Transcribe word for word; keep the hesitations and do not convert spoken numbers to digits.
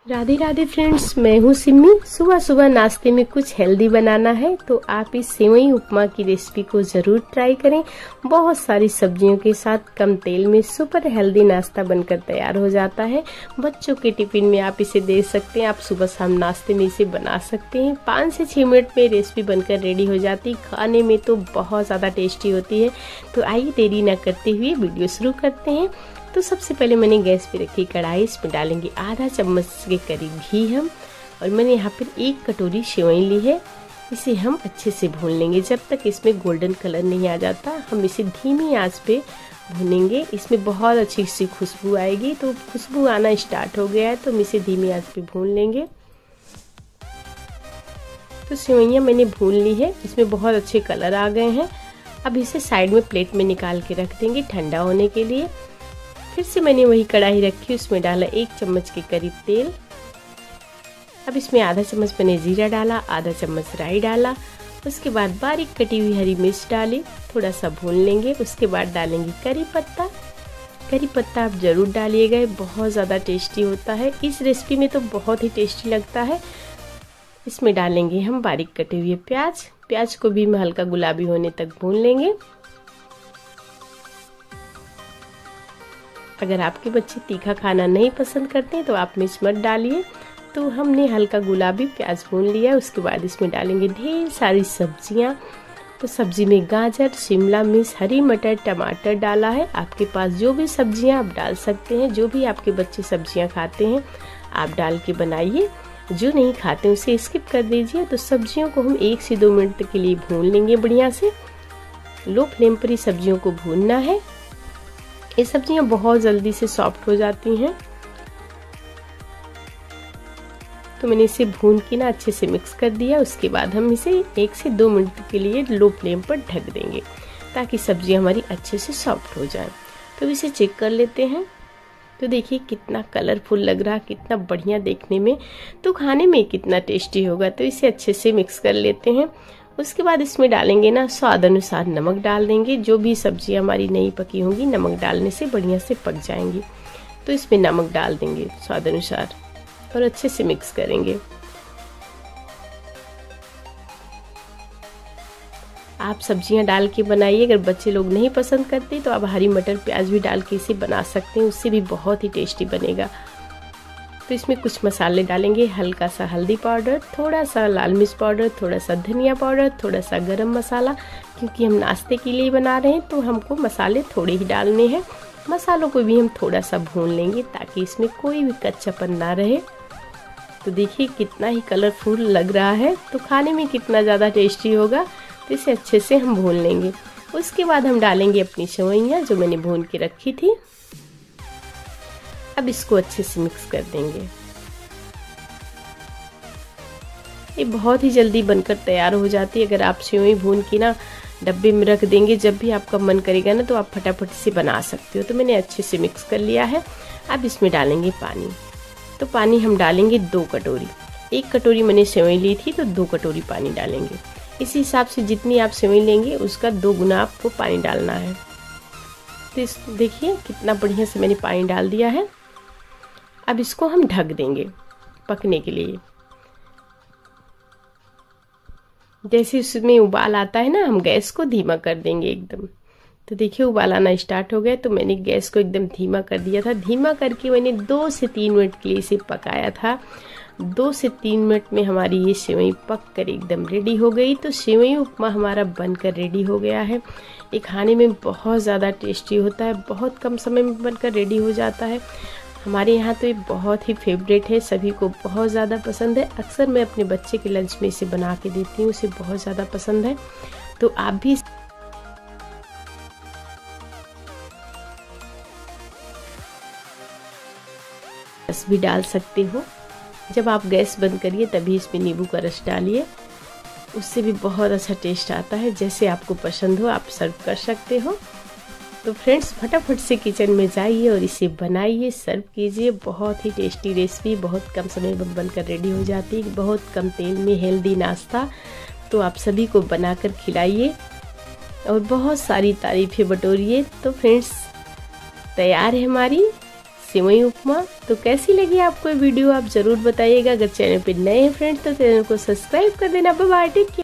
Radhe Radhe friends, मैं हूँ सिम्मी। सुबह सुबह नाश्ते में कुछ हेल्दी बनाना है तो आप इस सेवई उपमा की रेसिपी को जरूर ट्राई करें। बहुत सारी सब्जियों के साथ कम तेल में सुपर हेल्दी नाश्ता बनकर तैयार हो जाता है। बच्चों के टिफिन में आप इसे दे सकते हैं। आप सुबह शाम नाश्ते में इसे बना सकते हैं। पाँच से छः मिनट में रेसिपी बनकर रेडी हो जाती है। खाने में तो बहुत ज़्यादा टेस्टी होती है। तो आइए देरी न करते हुए वीडियो शुरू करते हैं। तो सबसे पहले मैंने गैस पे रखी कढ़ाई, इसमें डालेंगे आधा चम्मच के करीब घी हम, और मैंने यहाँ पर एक कटोरी सेवई ली है। इसे हम अच्छे से भून लेंगे जब तक इसमें गोल्डन कलर नहीं आ जाता। हम इसे धीमी आंच पे भूनेंगे। इसमें बहुत अच्छी सी खुशबू आएगी। तो खुशबू आना स्टार्ट हो गया है तो हम इसे धीमी आंच पे भून लेंगे। तो सेवइयाँ मैंने भून ली है, इसमें बहुत अच्छे कलर आ गए हैं। अब इसे साइड में प्लेट में निकाल के रख देंगे ठंडा होने के लिए। फिर से मैंने वही कढ़ाई रखी, उसमें डाला एक चम्मच के करीब तेल। अब इसमें आधा चम्मच मैंने जीरा डाला, आधा चम्मच राई डाला। उसके बाद बारीक कटी हुई हरी मिर्च डाली, थोड़ा सा भून लेंगे। उसके बाद डालेंगे करी पत्ता। करी पत्ता आप जरूर डालिएगा, बहुत ज़्यादा टेस्टी होता है। इस रेसिपी में तो बहुत ही टेस्टी लगता है। इसमें डालेंगे हम बारीक कटे हुए प्याज। प्याज को भी हम हल्का गुलाबी होने तक भून लेंगे। अगर आपके बच्चे तीखा खाना नहीं पसंद करते तो आप मिर्च मत डालिए। तो हमने हल्का गुलाबी प्याज भून लिया। उसके बाद इसमें डालेंगे ढेर सारी सब्जियां। तो सब्जी में गाजर, शिमला मिर्च, हरी मटर, टमाटर डाला है। आपके पास जो भी सब्जियां आप डाल सकते हैं। जो भी आपके बच्चे सब्जियां खाते हैं आप डाल के बनाइए। जो नहीं खाते उसे स्किप कर दीजिए। तो सब्जियों को हम एक से दो मिनट के लिए भून लेंगे बढ़िया से। लो फ्लेम पर ही सब्जियों को भूनना है। ये सब्जियां बहुत जल्दी से सॉफ्ट हो जाती हैं। तो मैंने इसे भून के ना अच्छे से मिक्स कर दिया। उसके बाद हम इसे एक से दो मिनट के लिए लो फ्लेम पर ढक देंगे ताकि सब्जियां हमारी अच्छे से सॉफ्ट हो जाए। तो इसे चेक कर लेते हैं। तो देखिए कितना कलरफुल लग रहा, कितना बढ़िया देखने में, तो खाने में कितना टेस्टी होगा। तो इसे अच्छे से मिक्स कर लेते हैं। उसके बाद इसमें डालेंगे ना स्वाद अनुसार नमक डाल देंगे। जो भी सब्जियां हमारी नहीं पकी होंगी नमक डालने से बढ़िया से पक जाएंगी। तो इसमें नमक डाल देंगे स्वाद अनुसार और अच्छे से मिक्स करेंगे। आप सब्जियां डाल के बनाइए। अगर बच्चे लोग नहीं पसंद करते तो आप हरी मटर प्याज भी डाल के इसे बना सकते हैं, उससे भी बहुत ही टेस्टी बनेगा। तो इसमें कुछ मसाले डालेंगे, हल्का सा हल्दी पाउडर, थोड़ा सा लाल मिर्च पाउडर, थोड़ा सा धनिया पाउडर, थोड़ा सा गरम मसाला। क्योंकि हम नाश्ते के लिए बना रहे हैं तो हमको मसाले थोड़े ही डालने हैं। मसालों को भी हम थोड़ा सा भून लेंगे ताकि इसमें कोई भी कच्चापन ना रहे। तो देखिए कितना ही कलरफुल लग रहा है, तो खाने में कितना ज़्यादा टेस्टी होगा। तो इसे अच्छे से हम भून लेंगे। उसके बाद हम डालेंगे अपनी सेवइयाँ जो मैंने भून के रखी थी। अब इसको अच्छे से मिक्स कर देंगे। ये बहुत ही जल्दी बनकर तैयार हो जाती है। अगर आप सेवई भून के ना डब्बे में रख देंगे, जब भी आपका मन करेगा ना तो आप फटाफट से बना सकते हो। तो मैंने अच्छे से मिक्स कर लिया है। अब इसमें डालेंगे पानी। तो पानी हम डालेंगे दो कटोरी। एक कटोरी मैंने सेवई ली थी तो दो कटोरी पानी डालेंगे। इसी हिसाब से जितनी आप सेवई लेंगे उसका दो गुना आपको पानी डालना है। तो इस देखिए कितना बढ़िया से मैंने पानी डाल दिया है। अब इसको हम ढक देंगे पकने के लिए। जैसे उसमें उबाल आता है ना, हम गैस को धीमा कर देंगे एकदम। तो देखिए उबाल आना स्टार्ट हो गया। तो मैंने गैस को एकदम धीमा कर दिया था। धीमा करके मैंने दो से तीन मिनट के लिए इसे पकाया था। दो से तीन मिनट में हमारी ये सेवई पक कर एकदम रेडी हो गई। तो सेवई उपमा हमारा बनकर रेडी हो गया है। ये खाने में बहुत ज़्यादा टेस्टी होता है। बहुत कम समय में बनकर रेडी हो जाता है। हमारे यहाँ तो ये बहुत ही फेवरेट है, सभी को बहुत ज़्यादा पसंद है। अक्सर मैं अपने बच्चे के लंच में इसे बना के देती हूँ, उसे बहुत ज़्यादा पसंद है। तो आप भी रस भी डाल सकते हो। जब आप गैस बंद करिए तभी इसमें नींबू का रस डालिए, उससे भी बहुत अच्छा टेस्ट आता है। जैसे आपको पसंद हो आप सर्व कर सकते हो। तो फ्रेंड्स फटाफट से किचन में जाइए और इसे बनाइए, सर्व कीजिए। बहुत ही टेस्टी रेसिपी, बहुत कम समय में बनकर रेडी हो जाती है। बहुत कम तेल में हेल्दी नाश्ता। तो आप सभी को बनाकर खिलाइए और बहुत सारी तारीफें बटोरिए। तो फ्रेंड्स तैयार है हमारी सेवई उपमा। तो कैसी लगी आपको ये वीडियो आप जरूर बताइएगा। अगर चैनल पे नए हैं फ्रेंड्स तो चैनल को सब्सक्राइब कर देना। Bye bye, take care.